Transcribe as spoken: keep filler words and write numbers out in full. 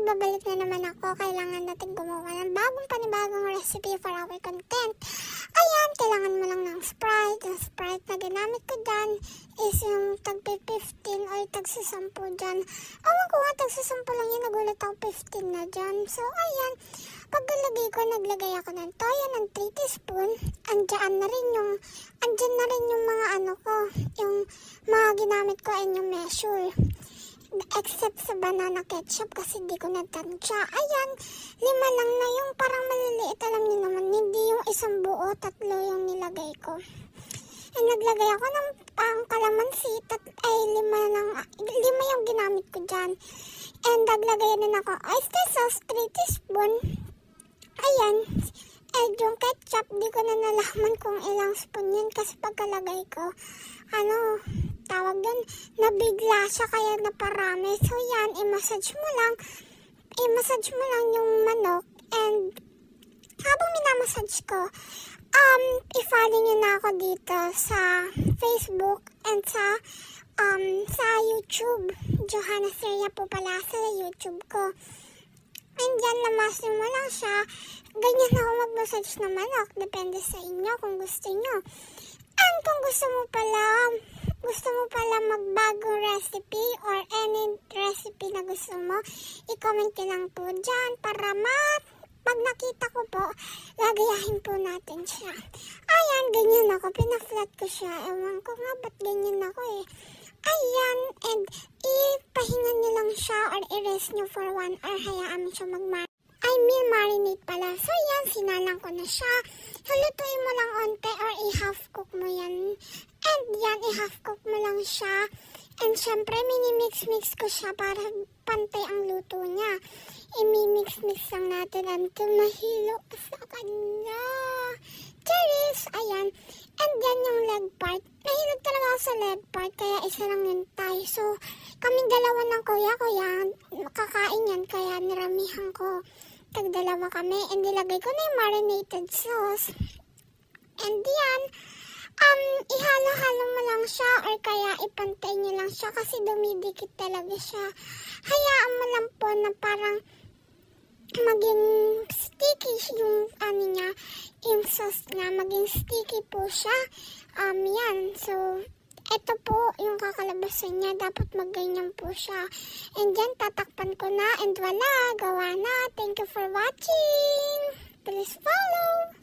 magbabalik na naman ako. Kailangan natin gumawa ng bagong panibagong recipe for our content. Ayan, kailangan mo lang ng Sprite. Yung Sprite na ginamit ko dyan is yung tagpi fifteen or tagsisampu dyan. Awan ko nga, tagsisampu lang yun. Nagulat ako fifteen na dyan. So, ayan. Pagkalagay ko, naglagay ako ng toyo ng three teaspoon. Andyan na rin yung, andyan na rin yung mga ano ko, yung mga ginamit ko and yung measure. Except sa banana ketchup kasi di ko natansya. Ayan, lima lang na yung parang maliliit. Alam niyo naman, hindi yung isang buo, tatlo yung nilagay ko. And naglagay ako ng pang kalamansi, tat ay lima lang, lima yung ginamit ko dyan. And naglagay din ako oyster sauce, three teaspoon. Ayan, and yung ketchup, di ko na nalaman kung ilang spoon yun kasi pagkalagay ko, ano, tawag dun, nabigla siya kaya naparami. So yan, i-massage mo lang, i-massage mo lang yung manok. And habang minamassage ko, um, i-follow nyo na ako dito sa Facebook and sa, um, sa YouTube. Johanna Seria po pala sa YouTube ko. And yan, lamasin mo lang siya. Ganyan ako mag-massage ng manok. Depende sa inyo kung gusto nyo. And kung gusto mo pala, gusto mo pala magbagong recipe or any recipe na gusto mo, i-comment ko lang po dyan para mat pag nakita ko po, gagayahin po natin siya. Ayan, ganyan ako. Pina-flat ko siya. Ewan ko nga ba't ganyan ako eh. Ayan, and ipahinga nyo lang siya or i-rest nyo for one hour. Hayaan mo siya mag-marinate. I mean, marinate pala. So yan, sinalang ko na siya. Halutuin mo lang onte or i-half cook mo yan. And yan, i-half cook mo lang siya. And syempre, mini-mix-mix ko siya para pantay ang luto niya. I-mix-mix lang natin until mahilo sa kanya. Charis! Ayan. And yan yung leg part. Mahilig talaga ako sa leg part, kaya isa lang yun tayo. So, kaming dalawa ng kuya ko yan. Kakain yan, kaya niramihan ko. Tagdalawa kami. And nilagay ko na yung marinated sauce. And yan, um, ihalo-halo mo lang siya or kaya ipantay nyo lang siya kasi dumidikit talaga siya. Hayaan mo lang po na parang maging sticky yung ano niya, yung sauce niya, maging sticky po siya. Um, yan. So, ito po yung kakalabasan niya. Dapat magganyan po siya. And yan, tatakpan ko na. And wala, gawa na. Thank you for watching. Please follow.